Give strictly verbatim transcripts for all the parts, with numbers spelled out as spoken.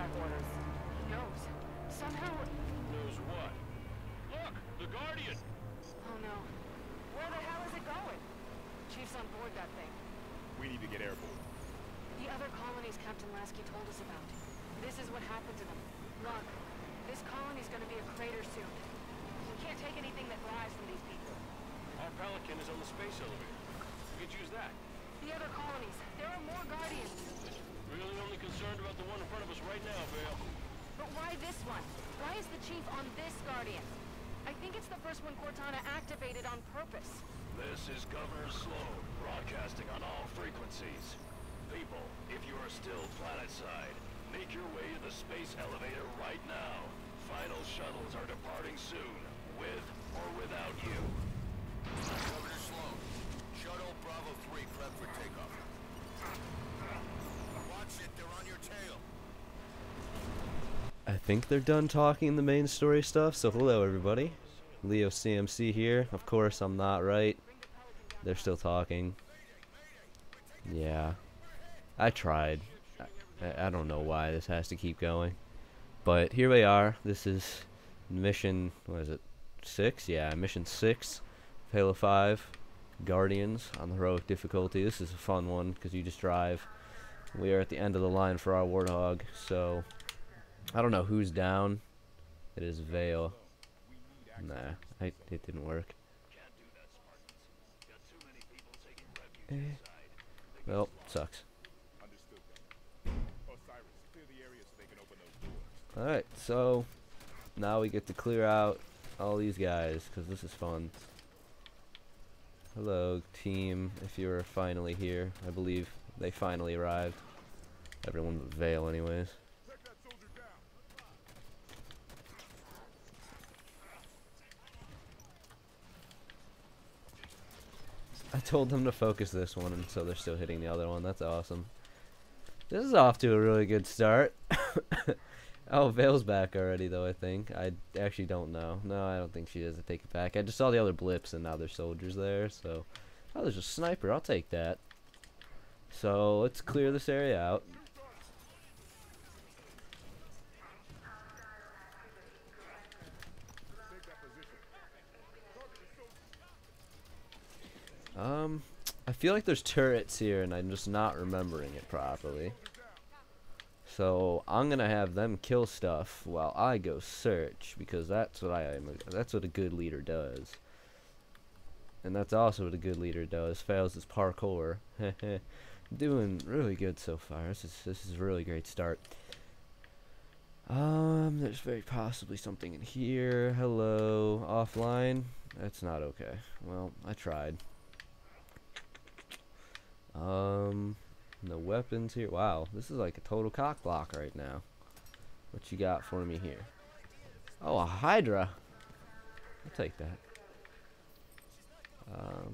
have orders. He knows. Somehow... Knows what? Look! The Guardian! Oh no. Where the hell is it going? Chief's on board that thing. We need to get airborne. The other colonies Captain Lasky told us about. This is what happened to them. Look, this colony's gonna be a crater soon. We can't take anything that flies from these people. Our Pelican is on the space elevator. We could use that. The other colonies, there are more Guardians. Really only concerned about the one in front of us right now, Vale. But why this one? Why is the Chief on this Guardian? I think it's the first one Cortana activated on purpose. This is Governor Sloan, broadcasting on all frequencies. People, if you are still planetside, make your way to the space elevator right now. Final shuttles are departing soon, with or without you. Governor Sloan, Shuttle Bravo three prep for takeoff. Watch it, they're on your tail. I think they're done talking the main story stuff, so hello everybody. Leo C M C here. Of course I'm not right. They're still talking. Yeah. I tried. I, I don't know why this has to keep going. But here we are. This is mission, what is it? Six? Yeah, mission six. Halo five. Guardians on the heroic difficulty. This is a fun one because you just drive. We are at the end of the line for our Warthog, so I don't know who's down. It is Vale. Nah, I, it didn't work. Eh. Well, sucks. Alright, so now we get to clear out all these guys because this is fun. Hello, team, if you're finally here. I believe they finally arrived. Everyone but Vale, anyways. I told them to focus this one, and so they're still hitting the other one. That's awesome. This is off to a really good start. Oh, Vale's back already, though, I think. I actually don't know. No, I don't think she is. I take it back. I just saw the other blips, and now there's soldiers there, so... Oh, there's a sniper. I'll take that. So, let's clear this area out. Um, I feel like there's turrets here, and I'm just not remembering it properly. So I'm gonna have them kill stuff while I go search, because that's what I am. That's what a good leader does, and that's also what a good leader does. Fails his parkour. Doing really good so far. This is this is a really great start. Um, there's very possibly something in here. Hello, offline. That's not okay. Well, I tried. Um. No weapons here. Wow, this is like a total cock block right now. What you got for me here? Oh, a Hydra. I'll take that. Um,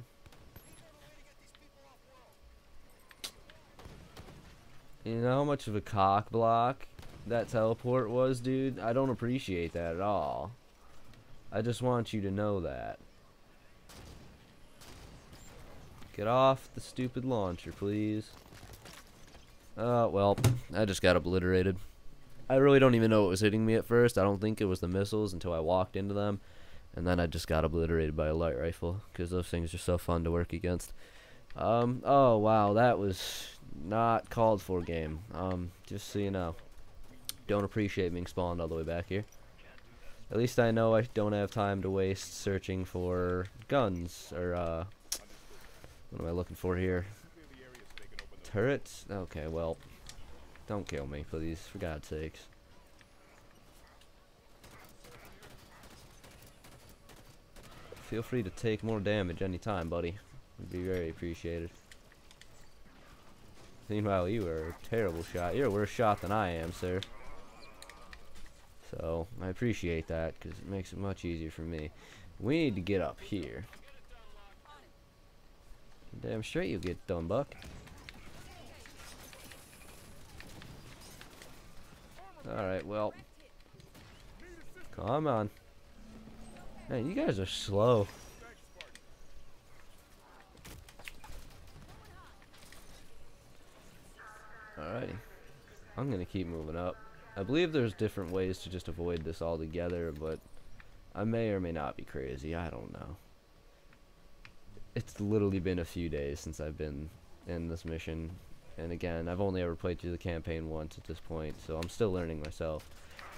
you know how much of a cock block that teleport was, dude? I don't appreciate that at all. I just want you to know that. Get off the stupid launcher, please. Uh, well, I just got obliterated. I really don't even know what was hitting me at first. I don't think it was the missiles until I walked into them. And then I just got obliterated by a light rifle, because those things are so fun to work against. Um, oh, wow, that was not called for game. Um, just so you know. Don't appreciate being spawned all the way back here. At least I know I don't have time to waste searching for guns, or, uh, what am I looking for here? Turrets? Okay, well, don't kill me, please, for God's sakes. Feel free to take more damage anytime, buddy. Would be very appreciated. Meanwhile, you are a terrible shot. You're a worse shot than I am, sir. So, I appreciate that, because it makes it much easier for me. We need to get up here. Damn straight you'll get done, buck. Alright, well. Come on. Man, you guys are slow. Alrighty. I'm gonna keep moving up. I believe there's different ways to just avoid this altogether, but I may or may not be crazy. I don't know. It's literally been a few days since I've been in this mission. And again, I've only ever played through the campaign once at this point, so I'm still learning myself.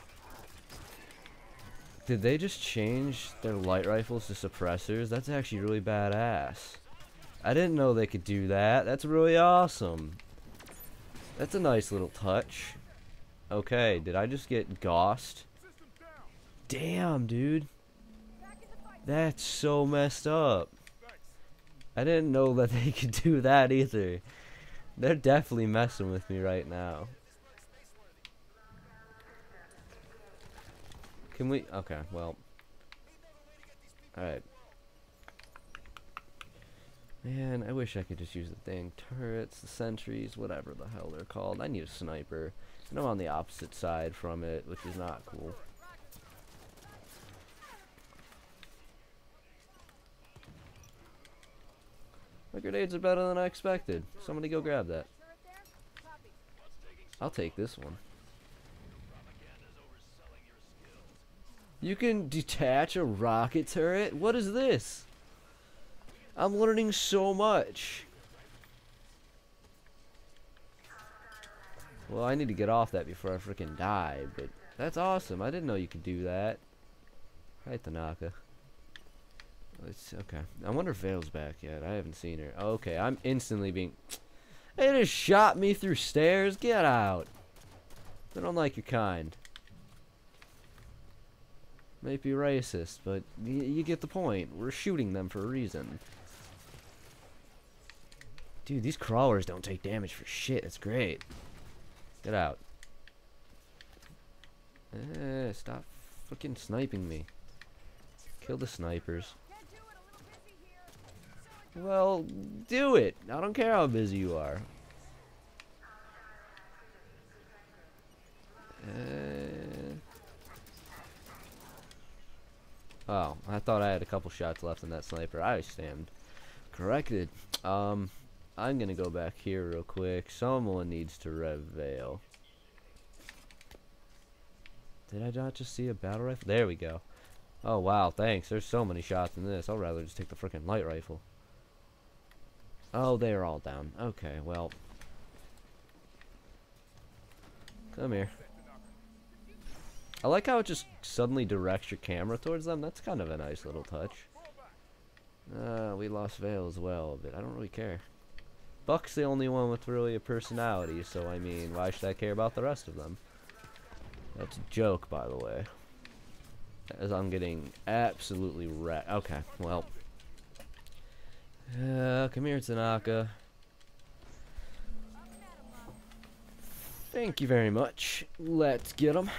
Did they just change their light rifles to suppressors? That's actually really badass. I didn't know they could do that. That's really awesome. That's a nice little touch. Okay, did I just get gossed? Damn, dude. That's so messed up. I didn't know that they could do that either. They're definitely messing with me right now. Can we? Okay, well. Alright. Man, I wish I could just use the dang turrets, the sentries, whatever the hell they're called. I need a sniper. And I'm on the opposite side from it, which is not cool. My grenades are better than I expected. Somebody go grab that. I'll take this one. You can detach a rocket turret? What is this? I'm learning so much. Well, I need to get off that before I freaking die, but that's awesome. I didn't know you could do that. Hi, Tanaka. It's okay. I wonder if Vale's back yet. I haven't seen her. Okay, I'm instantly being... They just shot me through stairs. Get out. I don't like your kind. Might be racist, but y you get the point. We're shooting them for a reason. Dude, these crawlers don't take damage for shit. It's great. Get out. Eh, stop fucking sniping me. Kill the snipers. Well, do it. I don't care how busy you are. Uh, oh, I thought I had a couple shots left in that sniper. I stand corrected. Um, I'm gonna go back here real quick. Someone needs to rev Vale. Did I not just see a battle rifle? There we go. Oh wow, thanks. There's so many shots in this. I'll rather just take the freaking light rifle. Oh, they're all down. Okay, well. Come here. I like how it just suddenly directs your camera towards them. That's kind of a nice little touch. Uh, we lost Vale as well, but I don't really care. Buck's the only one with really a personality, so I mean, why should I care about the rest of them? That's a joke, by the way. As I'm getting absolutely wrecked. Okay, well. Uh, come here, Tanaka. Thank you very much. Let's get him.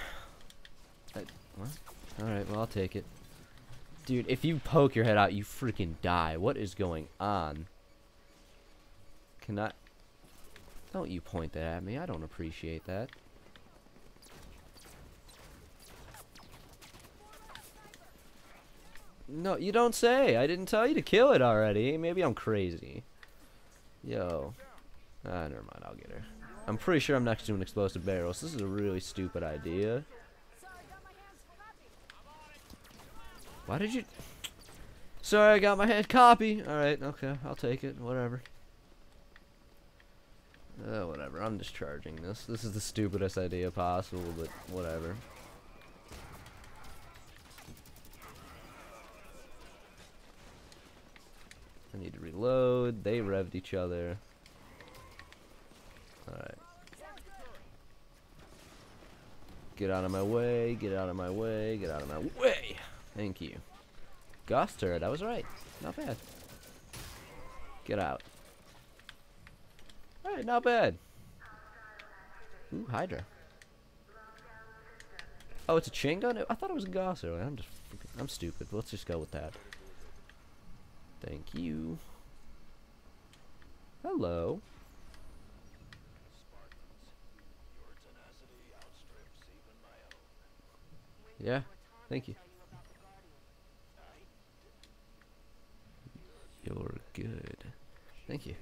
Alright, well, I'll take it. Dude, if you poke your head out, you freaking die. What is going on? Can I... Don't you point that at me. I don't appreciate that. No, you don't say. I didn't tell you to kill it already. Maybe I'm crazy. Yo. Ah, never mind. I'll get her. I'm pretty sure I'm next to an explosive barrel, so this is a really stupid idea. Why did you... Sorry, I got my hand copy. Alright, okay. I'll take it. Whatever. Uh, whatever. I'm just charging this. This is the stupidest idea possible, but whatever. I need to reload. They revved each other. Alright. Get out of my way. Get out of my way. Get out of my way. Thank you. Ghost turret. I was right. Not bad. Get out. Alright, not bad. Ooh, Hydra. Oh, it's a chain gun? I thought it was a Gauss turret. I'm just... I'm stupid. Let's just go with that. Thank you. Hello. Yeah, thank you. You're good. Thank you.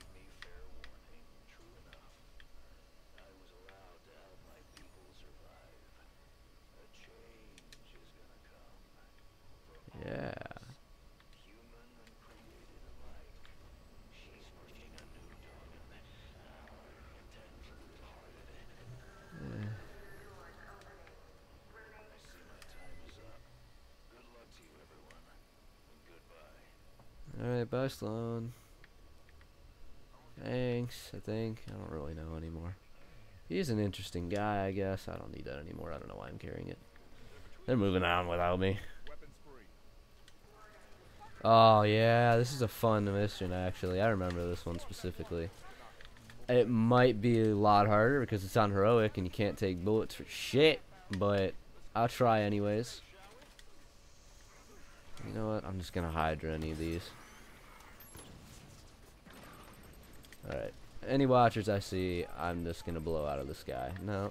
Alright, bye Sloan. Thanks, I think. I don't really know anymore. He's an interesting guy, I guess. I don't need that anymore. I don't know why I'm carrying it. They're moving on without me. Oh, yeah, this is a fun mission, actually. I remember this one specifically. It might be a lot harder because it's on heroic and you can't take bullets for shit, but I'll try anyways. You know what? I'm just gonna Hydra any of these. Alright. Any watchers I see, I'm just gonna blow out of the sky. No.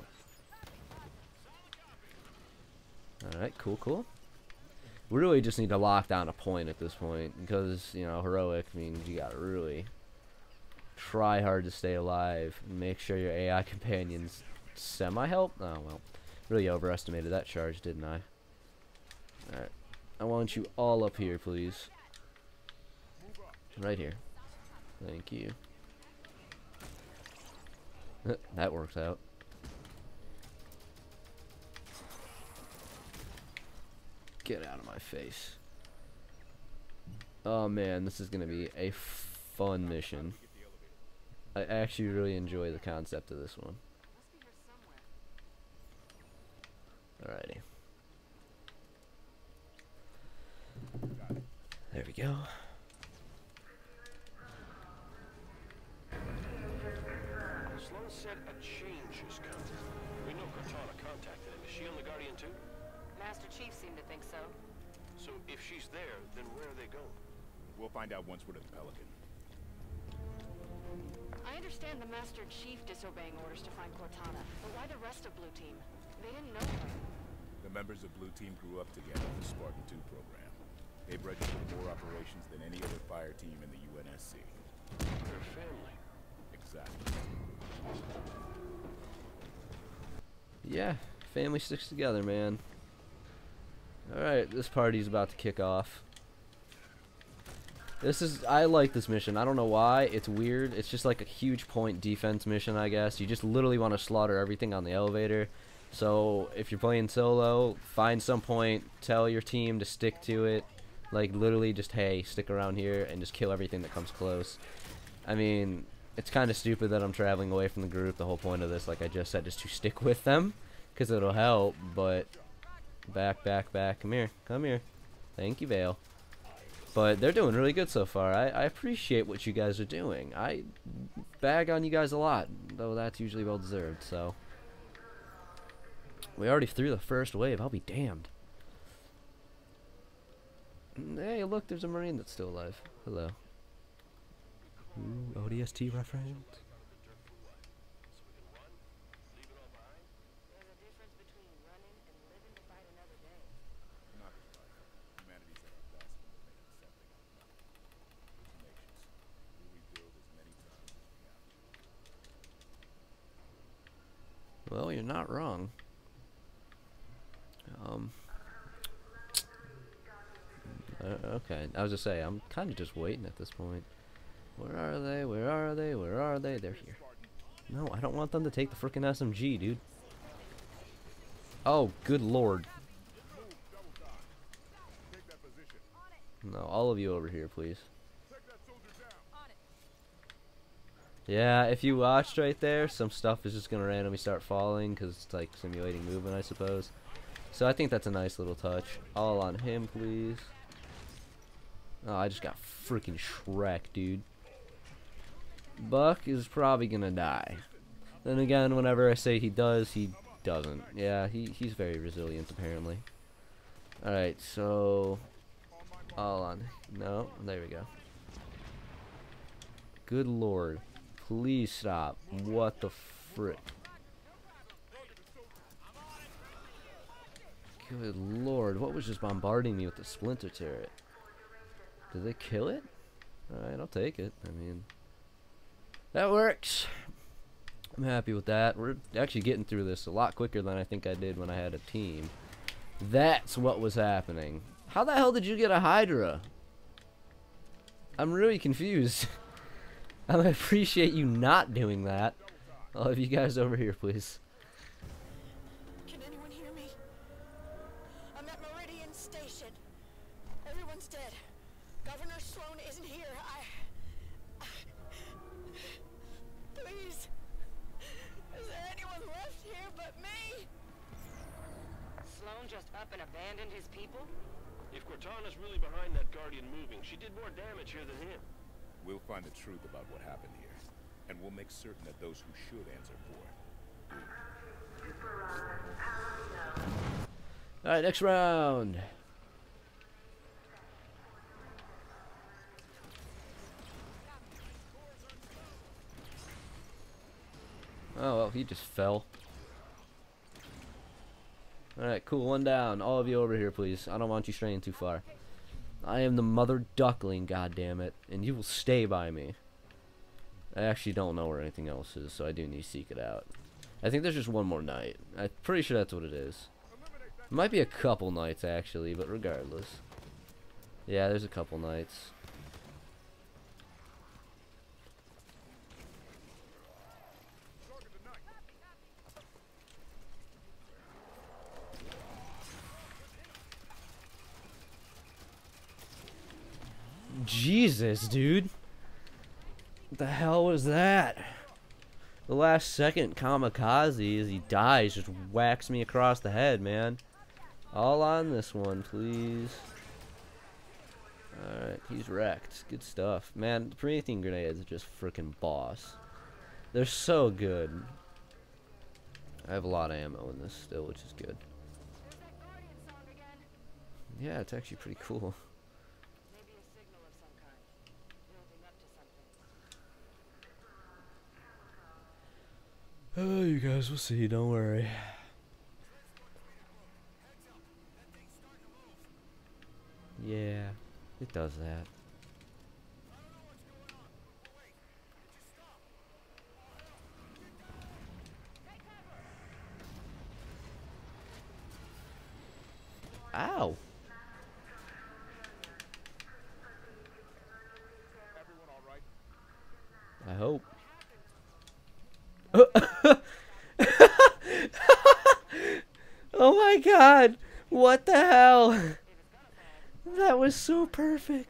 Alright, cool, cool. We really just need to lock down a point at this point because, you know, heroic means you gotta really try hard to stay alive and make sure your A I companions semi-help. Oh, well. Really overestimated that charge, didn't I? Alright. I want you all up here, please. Right here. Thank you. That works out. Get out of my face. Oh man, this is gonna be a fun mission. I actually really enjoy the concept of this one. Alrighty. There we go. Sloan said a change is coming. We know Cortana contacted him. Is she on the Guardian too? Master Chief seemed to think so. So if she's there, then where are they going? We'll find out once we're at the Pelican. I understand the Master Chief disobeying orders to find Cortana, but why the rest of Blue Team? They didn't know her. The members of Blue Team grew up together in the Spartan two program. They've registered more operations than any other fire team in the U N S C. They're family. Exactly. Yeah, family sticks together, man. Alright, this party's about to kick off. This is, I like this mission. I don't know why. It's weird. It's just like a huge point defense mission, I guess. You just literally want to slaughter everything on the elevator. So, if you're playing solo, find some point, tell your team to stick to it. Like, literally just, hey, stick around here and just kill everything that comes close. I mean, it's kind of stupid that I'm traveling away from the group. The whole point of this, like I just said, is to stick with them. Because it'll help, but... Back, back, back. Come here. Come here. Thank you, Vale. But they're doing really good so far. I, I appreciate what you guys are doing. I bag on you guys a lot, though that's usually well deserved, so. We already threw the first wave. I'll be damned. Hey, look, there's a Marine that's still alive. Hello. Ooh, O D S T reference. Well, you're not wrong. Um. Uh, okay, I was just saying, I'm kind of just waiting at this point. Where are they? Where are they? Where are they? They're here. No, I don't want them to take the frickin' S M G, dude. Oh, good lord. No, all of you over here, please. Yeah, if you watched right there, some stuff is just going to randomly start falling because it's like simulating movement, I suppose. So I think that's a nice little touch. All on him, please. Oh, I just got freaking Shrek, dude. Buck is probably going to die. Then again, whenever I say he does, he doesn't. Yeah, he, he's very resilient, apparently. Alright, so... All on... No, there we go. Good lord. Please stop. What the frick? Good lord. What was just bombarding me with the splinter turret? Did they kill it? Alright, I'll take it. I mean, that works. I'm happy with that. We're actually getting through this a lot quicker than I think I did when I had a team. That's what was happening. How the hell did you get a Hydra? I'm really confused. I appreciate you not doing that. I'll have you guys over here, please. Can anyone hear me? I'm at Meridian Station. Everyone's dead. Governor Sloan isn't here. I... Please. Is there anyone left here but me? Sloan just up and abandoned his people? If Cortana's really behind that Guardian moving, she did more damage here than him. We'll find the truth about what happened here, and we'll make certain that those who should answer for it. Alright, next round. Oh, well, he just fell. Alright, cool. One down. All of you over here, please. I don't want you straying too far. I am the mother duckling, goddammit, and you will stay by me. I actually don't know where anything else is, so I do need to seek it out. I think there's just one more night. I'm pretty sure that's what it is. It might be a couple nights, actually, but regardless. Yeah, there's a couple nights. Jesus, dude. What the hell was that? The last second kamikaze as he dies just whacks me across the head, man. All on this one, please. Alright, he's wrecked. Good stuff. Man, the Promethean grenades are just freaking boss. They're so good. I have a lot of ammo in this still, which is good. There's that Guardian song again. Yeah, it's actually pretty cool. Maybe a signal of some kind. Building up to something. Oh, you guys will see, don't worry. Yeah, it does that. Ow! Everyone all right? I hope. Oh my god! What the hell? That was so perfect.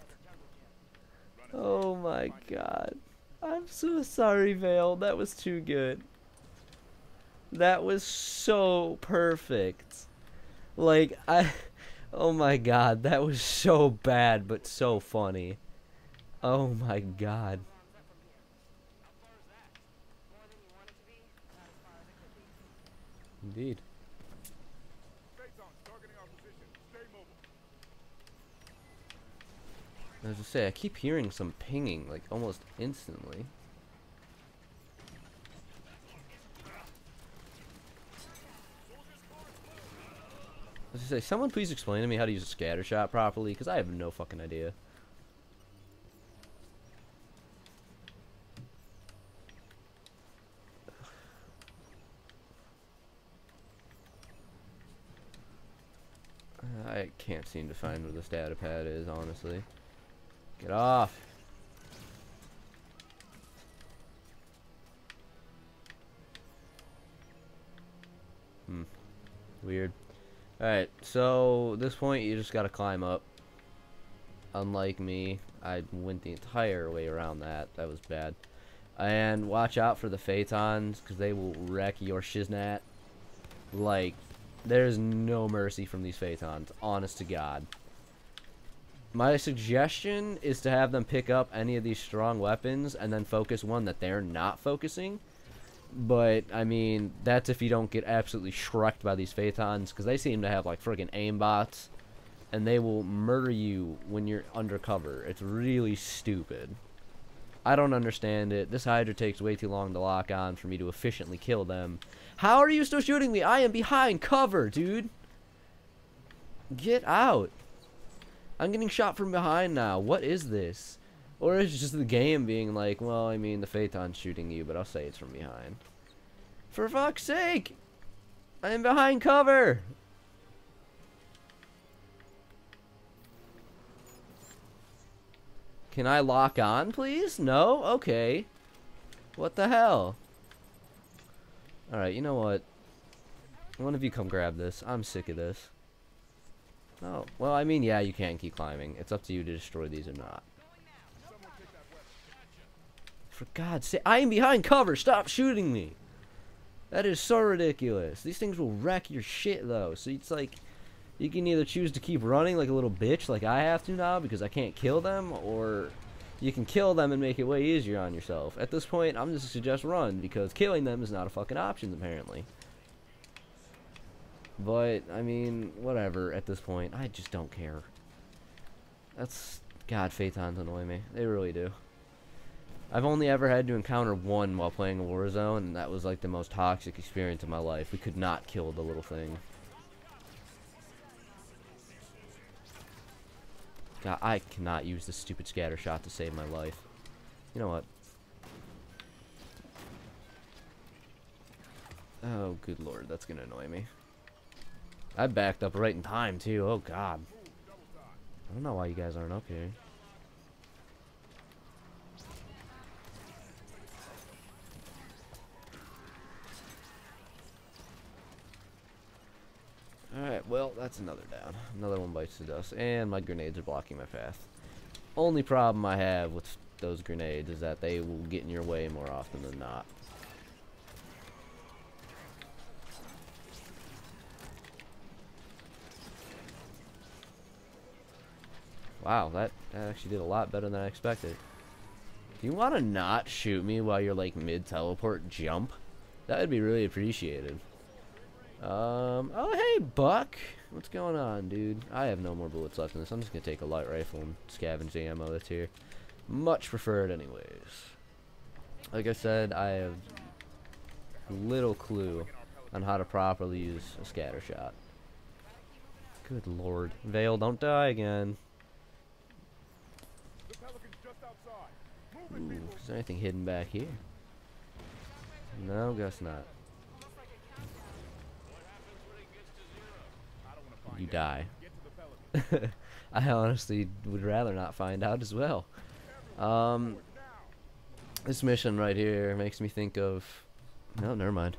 Oh my god. I'm so sorry, Vale. That was too good. That was so perfect. Like, I... Oh my god, that was so bad, but so funny. Oh my god. Indeed. I was to say, I keep hearing some pinging, like, almost instantly. I was to say, someone please explain to me how to use a scatter shot properly, because I have no fucking idea. I can't seem to find where this data pad is, honestly. Get off! Hmm. Weird. Alright, so at this point you just gotta climb up. Unlike me, I went the entire way around that. That was bad. And watch out for the Phaetons, because they will wreck your shiznat. Like, there's no mercy from these Phaetons, honest to God. My suggestion is to have them pick up any of these strong weapons and then focus one that they're not focusing. But, I mean, that's if you don't get absolutely shreked by these Phaetons, because they seem to have, like, friggin' aimbots, and they will murder you when you're undercover. It's really stupid. I don't understand it. This Hydra takes way too long to lock on for me to efficiently kill them. How are you still shooting me? I am behind cover, dude. Get out. I'm getting shot from behind now. What is this? Or is it just the game being like, well, I mean, the Phaeton's shooting you, but I'll say it's from behind. For fuck's sake! I am behind cover! Can I lock on, please? No? Okay. What the hell? Alright, you know what? One of you come grab this. I'm sick of this. Oh, well, I mean, yeah, you can keep climbing. It's up to you to destroy these or not. For God's sake, I am behind cover. Stop shooting me. That is so ridiculous. These things will wreck your shit, though. So it's like, you can either choose to keep running like a little bitch like I have to now because I can't kill them, or you can kill them and make it way easier on yourself. At this point, I'm just suggest run because killing them is not a fucking option, apparently. But, I mean, whatever, at this point. I just don't care. That's... God, Phaetons annoy me. They really do. I've only ever had to encounter one while playing Warzone, and that was like the most toxic experience of my life. We could not kill the little thing. God, I cannot use this stupid scatter shot to save my life. You know what? Oh, good lord, that's gonna annoy me. I backed up right in time, too. Oh, God. I don't know why you guys aren't up here. Alright, well, that's another down. Another one bites the dust. And my grenades are blocking my path. Only problem I have with those grenades is that they will get in your way more often than not. Wow, that, that actually did a lot better than I expected. Do you want to not shoot me while you're like mid-teleport jump? That would be really appreciated. Um, oh hey, Buck. What's going on, dude? I have no more bullets left in this. I'm just going to take a light rifle and scavenge the ammo that's here. Much preferred anyways. Like I said, I have little clue on how to properly use a scatter shot. Good lord. Vale, don't die again. Ooh, is there anything hidden back here? No, guess not. You die. I honestly would rather not find out as well. Um, this mission right here makes me think of... No, never mind.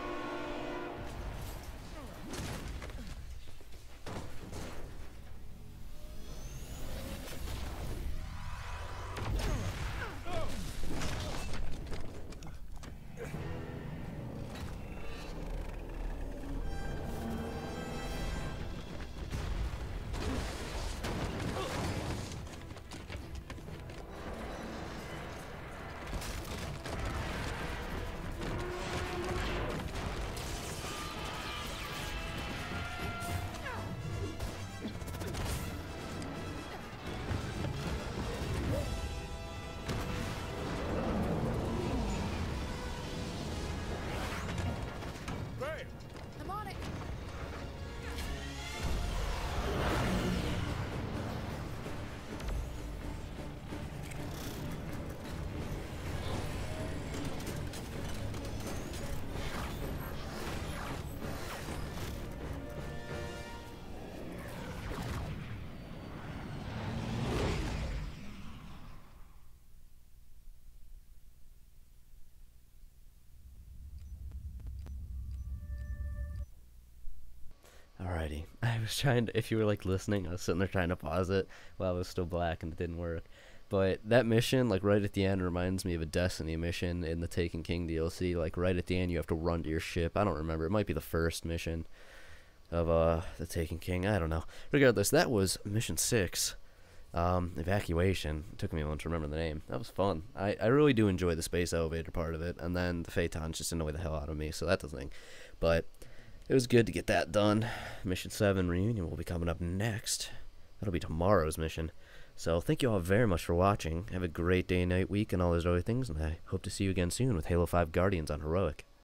I'm on it. Alrighty. I was trying to, if you were like listening, I was sitting there trying to pause it while it was still black and it didn't work. But that mission, like right at the end, reminds me of a Destiny mission in the Taken King D L C. Like right at the end, you have to run to your ship. I don't remember. It might be the first mission of uh the Taken King. I don't know. Regardless, that was mission six. Um, evacuation. It took me a moment to remember the name. That was fun. I, I really do enjoy the space elevator part of it. And then the Phaetons just annoy the hell out of me, so that's the thing. But it was good to get that done. Mission seven reunion will be coming up next. That'll be tomorrow's mission. So thank you all very much for watching. Have a great day, night, week, and all those other things. And I hope to see you again soon with Halo five Guardians on Heroic.